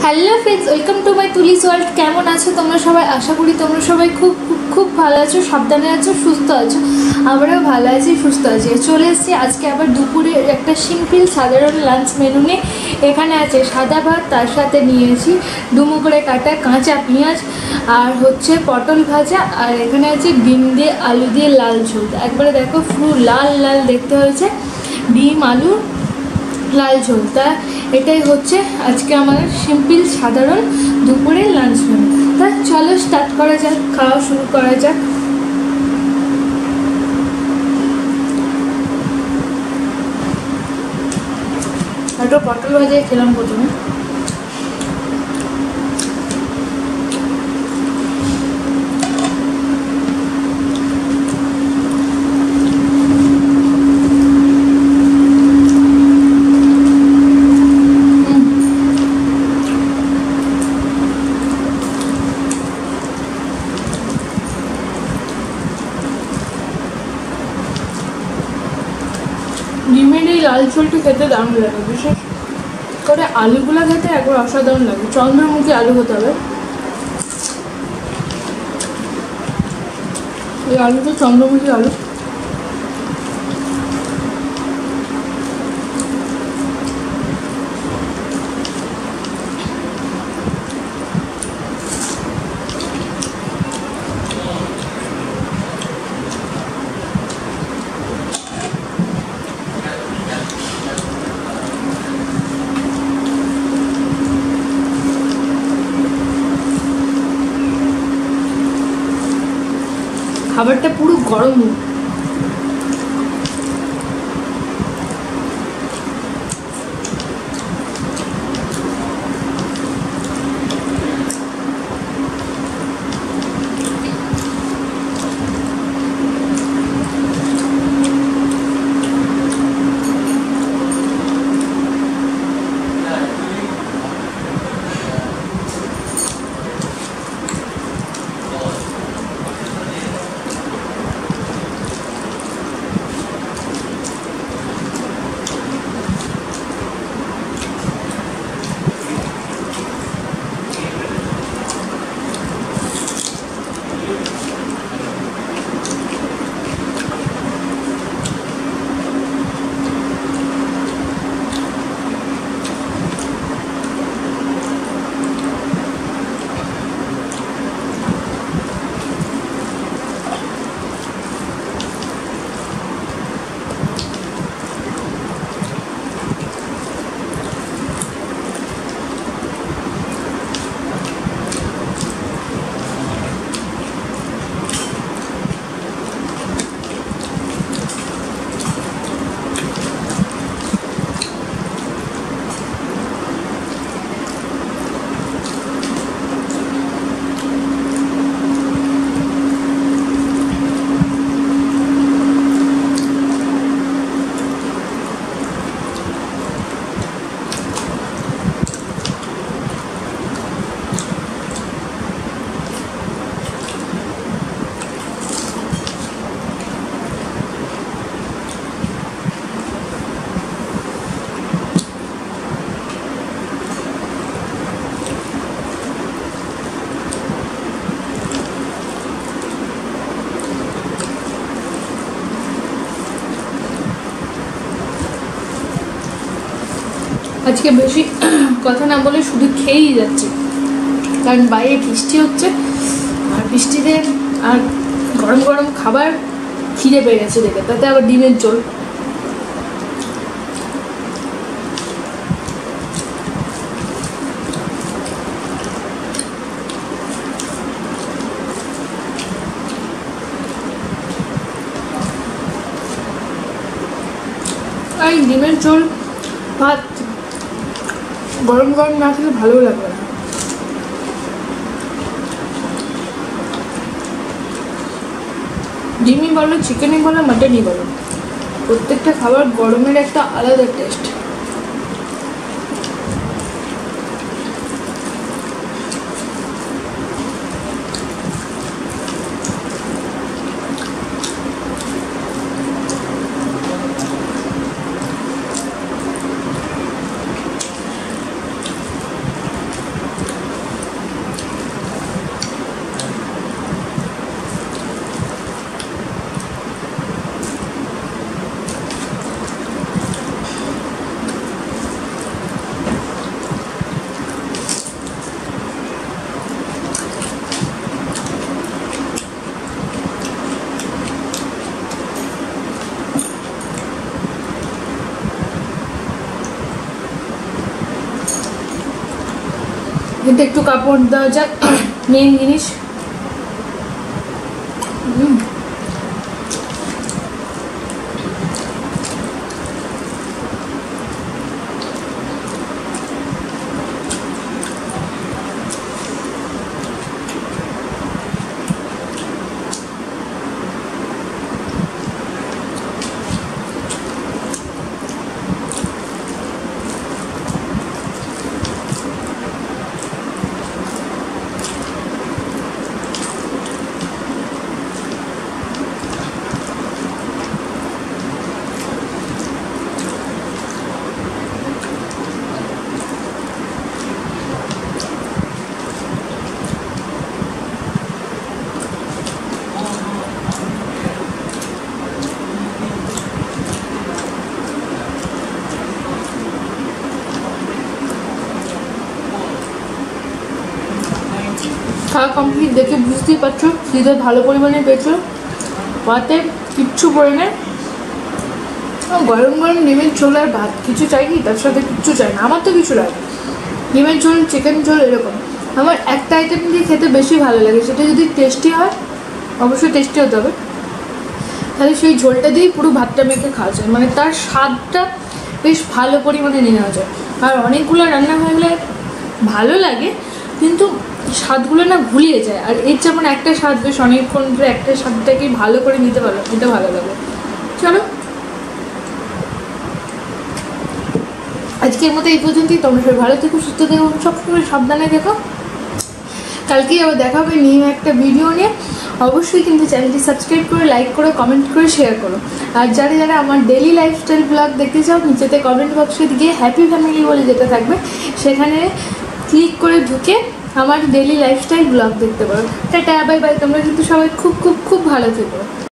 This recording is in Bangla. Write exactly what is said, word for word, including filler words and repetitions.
Hello friends, welcome to my Tuli's world. কেমন আছো তোমরা সবাই? আশা করি তোমরা সবাই খুব খুব খুব ভালো আছো, সাবধানে আছো, সুস্থ আছো। আমরাও ভালো আছি, সুস্থ আছি। চলে এসেছি আজকে আবার দুপুরে একটা সিম্পল সাধারণ লাঞ্চ মেনু নিয়ে। এখানে আছে সাদা ভাত, তার সাথে নিয়েছি ডুমো করে কাটা কাঁচা পেঁয়াজ, আর হচ্ছে পটল ভাজা, আর এখানে আছে ডিম দিয়ে আলু দিয়ে লাল ঝোল। একবারে দেখো পুরো লাল লাল দেখতে হয়েছে, ডিম আলু লাল ঝোল। তা এটাই হচ্ছে আজকে আমার সিম্পল সাধারণ দুপুরের লাঞ্চ মেনু। তা চলো স্টার্ট করা যাক, খাওয়া শুরু করা যাক। একটা পটল ভাজা খেলাম প্রথমে। ডিমের এই লাল ঝোলটি খেতে দারুণ লাগে, বিশেষ করে আলুগুলো খেতে একবার অসাধারণ লাগে। চন্দ্রমুখী আলু হতে হবে, এই আলুটা চন্দ্রমুখী আলু। খাবারটা পুরো গরম। আজকে বেশি কথা না বলে শুধু খেয়েই যাচ্ছে, কারণ বাইরে বৃষ্টি হচ্ছে, আর বৃষ্টিতে আর গরম গরম খাবার খিদে পেয়ে গেছে দেখে, তাতে আবার ডিমের ঝোল। আর ডিমের ঝোল ভাত গরম গরম না খেলে ভালো লাগবে না। ডিমই বলো, চিকেনই বলো, মাটনই বলো, প্রত্যেকটা খাবার গরমের একটা আলাদা টেস্ট। কিন্তু একটু কাপড় দেওয়া যাক, মেন জিনিস। খাওয়া কমপ্লিট, দেখে বুঝতেই পারছো খিদে ভালো পরিমাণে পেয়েছো, ভাতে কিচ্ছু পড়ে নেই। গরম গরম ডিমের ঝোল আর ভাত, কিছু চাই কি তার সাথে? কিচ্ছু চাই না, আমার তো কিছু লাগে। ডিমের ঝোল, চিকেন ঝোল, এরকম আমার একটা আইটেম দিয়ে খেতে বেশি ভালো লাগে, সেটা যদি টেস্টি হয়, অবশ্যই টেস্টি হতে হবে, তাহলে সেই ঝোলটা দিয়েই পুরো ভাতটা মেখে খাওয়া যায়, মানে তার স্বাদটা বেশ ভালো পরিমাণে নেওয়া যায়। আর অনেকগুলো রান্না হয়ে গেলে ভালো লাগে, কিন্তু স্বাদগুলো না ভুলিয়ে যায়। আর এর যেমন একটা স্বাদ, বেশ অনেকক্ষণ ধরে একটা স্বাদটাকে ভালো করে নিতে পারো, এটা ভালো লাগে। চলো আজকের মতো এই পর্যন্তই। তোমরা সবাই ভালো থেকো, সুস্থ থেকো, সবসময় সাবধানে থেকো। কালকেই আবার দেখা হবে নিউ একটা ভিডিও নিয়ে। অবশ্যই কিন্তু চ্যানেলটি সাবস্ক্রাইব করে, লাইক করো, কমেন্ট করে শেয়ার করো। আর যারা যারা আমার ডেলি লাইফস্টাইল ব্লগ দেখতে চাও, নিচেতে কমেন্ট বক্সে গিয়ে হ্যাপি ফ্যামিলি বলে যেটা থাকবে সেখানে ক্লিক করে ঢুকে আমার ডেলি লাইফস্টাইল ব্লগ দেখতে পারো। Tata, bye bye. তোমরা কিন্তু সবাই খুব খুব খুব ভালো থেকো।